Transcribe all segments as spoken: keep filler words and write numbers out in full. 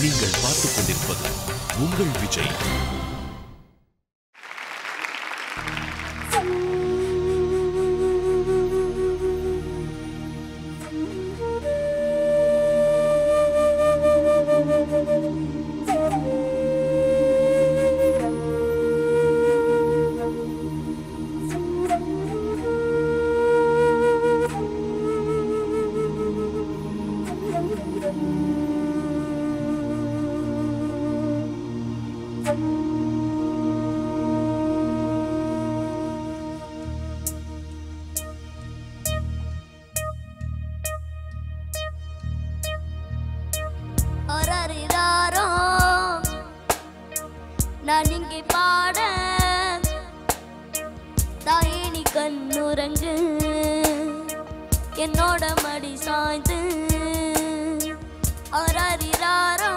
நீங்கள் பார்த்துக் கொண்டிருப்பது உங்கள் விஜய். நான் இங்கே பாட தாயே நீ கண்ணுறங்கு என்னோட மடி சாய்ந்து ஆராரிராரோ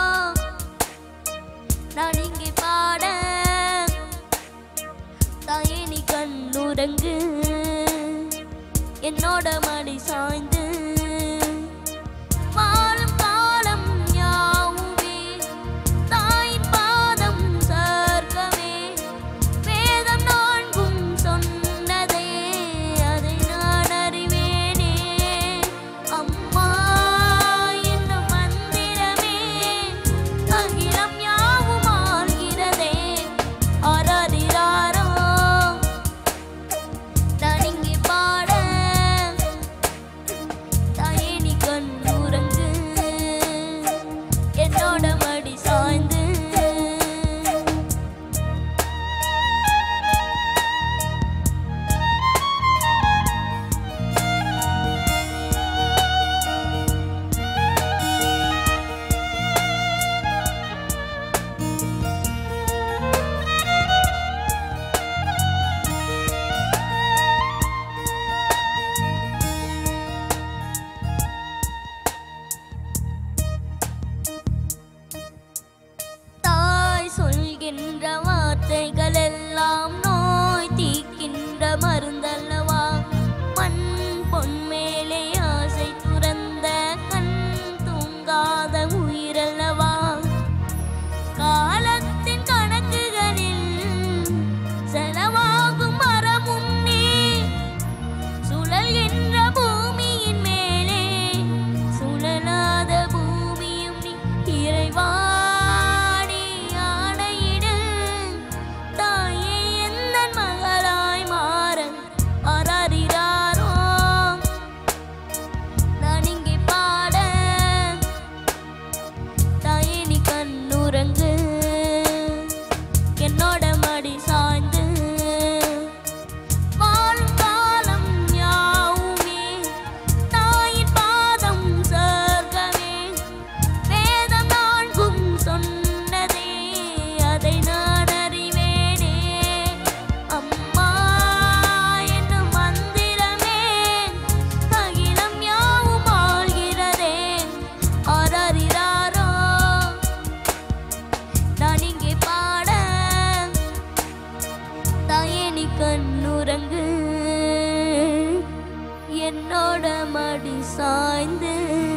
நான் இங்கே பாட தாயே நீ கண்ணுறங்கு என்னோட மடி சாய்ந்து வார்த்தைகள் எல்லாம் நோய் தீக்கின்ற மருந்தல்லவா மண் பொன் மேலே ஆசை துறந்த கண் தூங்காத உயிரல்லவா காலத்தின் கணக்குகளில் செலவாகும் மரமும் நீ சுழல்கின்ற பூமியின் மேலே சுழலாத பூமியும் நீ இறைவா கண்ணுறங்கு என்னோட மடி சாய்ந்து.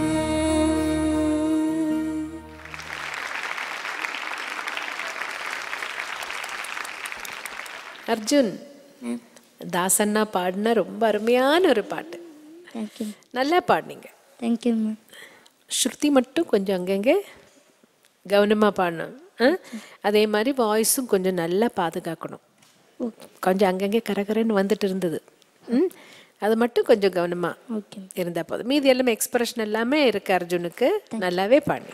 அர்ஜுன், தாசண்ணா பாடின ரொம்ப அருமையான ஒரு பாட்டு. நல்லா பாடினீங்க. Thank you ma'am. ஸ்ருதி மட்டும் கொஞ்சம் அங்கங்கே கவனமாக பாடணும். அதே மாதிரி வாய்ஸும் கொஞ்சம் நல்லா பாதுகாக்கணும். கொஞ்சம் அங்கங்கே கரகரன்னு வந்துட்டு இருந்தது. ம் அது மட்டும் கொஞ்சம் கவனமாக இருந்தால் போதும். மீதி எல்லாமே எக்ஸ்பிரஷன் எல்லாமே இருக்கு அர்ஜுனுக்கு. நல்லாவே பாடு.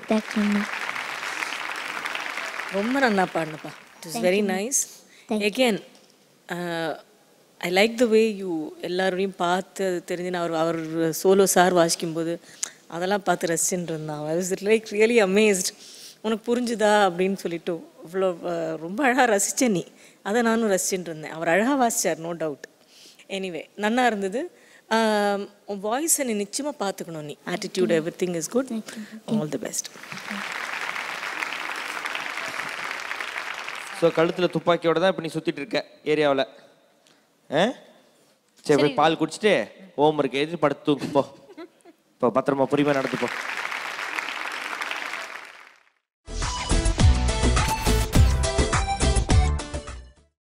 ரொம்ப நல்லா பாடுனப்பா. It is very nice. Again I like the way you எல்லாரையும் பார்த்து அது தெரிஞ்சு நான் அவர் அவர் சோலோ சார் வாசிக்கும்போது அதெல்லாம் பார்த்து ரசிச்சுட்டு இருந்தான். I was like really amazed. உனக்கு புரிஞ்சுதா அப்படின்னு சொல்லிட்டு இவ்வளோ ரொம்ப அழகாக ரசித்தேன் நீ. அதை நானும் ரசிச்சுட்டு இருந்தேன். அவர் அழகாக வாசித்தார், நோ டவுட். எனிவே நல்லா இருந்தது. உன் வாய்ஸை நீ நிச்சயமாக பார்த்துக்கணும். நீ attitude everything is good. All the best. So கழுத்தில் துப்பாக்கியோட தான் இப்போ நீ சுற்றிட்டு இருக்க ஏரியாவில். ஆ சரி, போய் பால் குடிச்சிட்டு ஹோம் ஒர்க் எழுதி படுத்து தூக்கு போ. இப்போ பத்திரமா பொறுமையாக நடந்து போ.